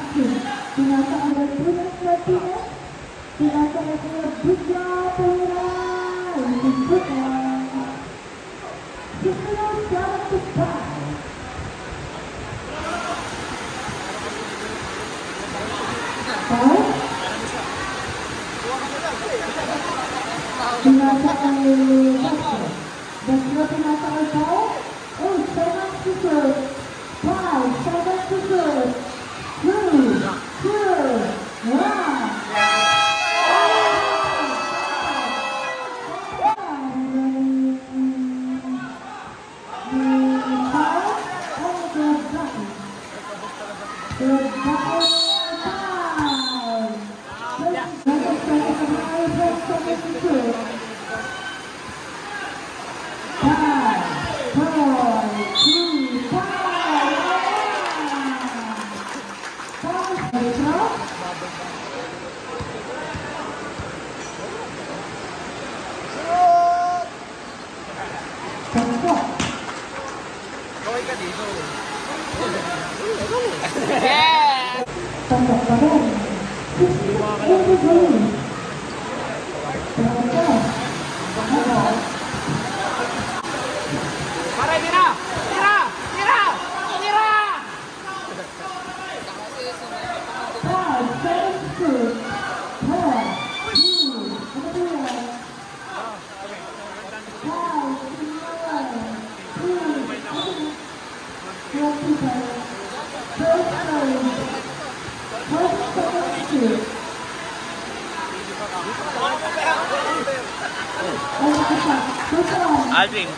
Pinasa oleh Lunas Martinez, pinasa oleh Buja Pereira, setelah jarak cepat. Pinasa oleh Basro, Basro pinasa oleh Pau, sangat susut, Pau sangat susut, 2, 1. Alvin.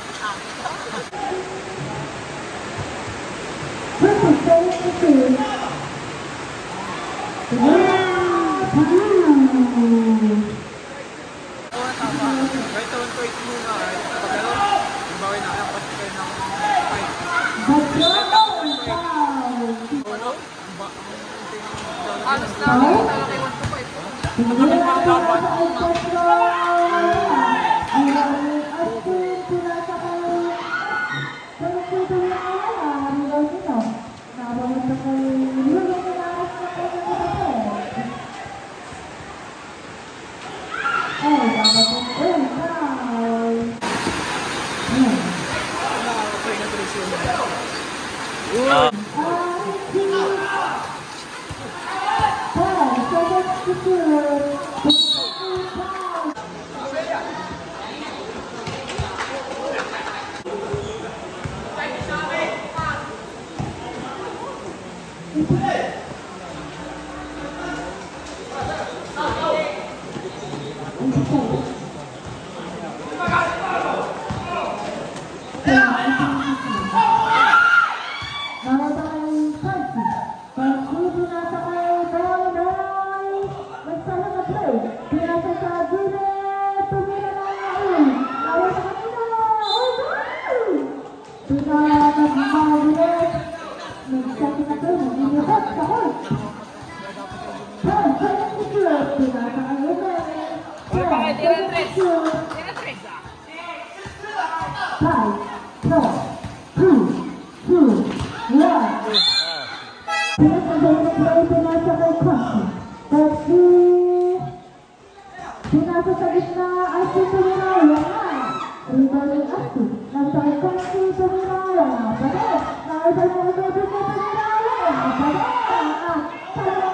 Pinasa sa gitna ay si Tumirawa. Rebounding Astu. Nasa ikon si Tumirawa. Balik. Naibalik ang ibig ni Tumirawa. Balik. Parang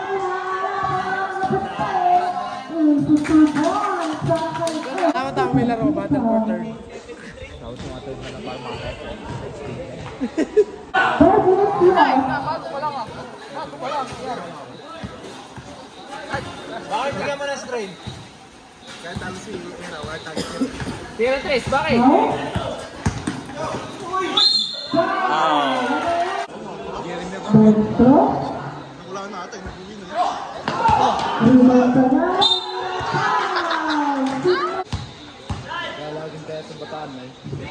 napatay. Isisibon sa kayo. Tama-tama may laro ba? Battle quarter. Tapos sumatod na lang para Bakit bigyan mo na strain? Kaya talo si Herawa, target niya. Tira tres, bakit? Wala na ata, nag-win na. Lalagin tayo sa bataan na eh.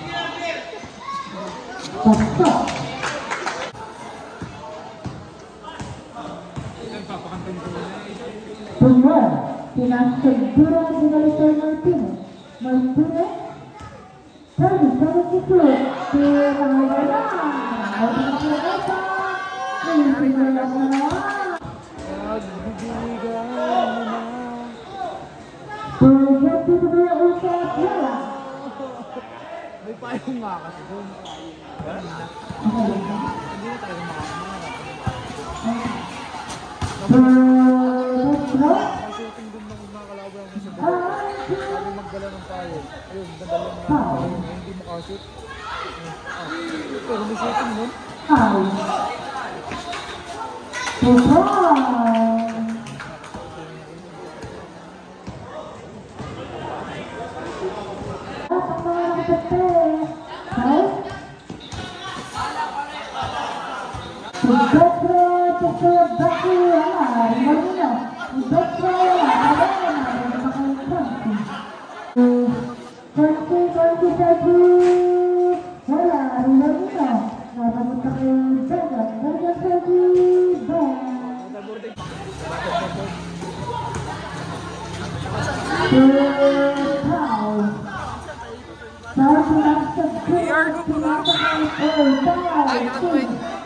Benar, dengan segera Lunas Martinez. Martinez terus itu di tengah Payong nga kasi doon. Hindi na talaga makakamarap. May shooting doon ng mga kalaban ng sa baba. Sabi magdala ng payo. Ayun, dadala ng payo. Hindi makashoot. Pero may shooting nun. Ay,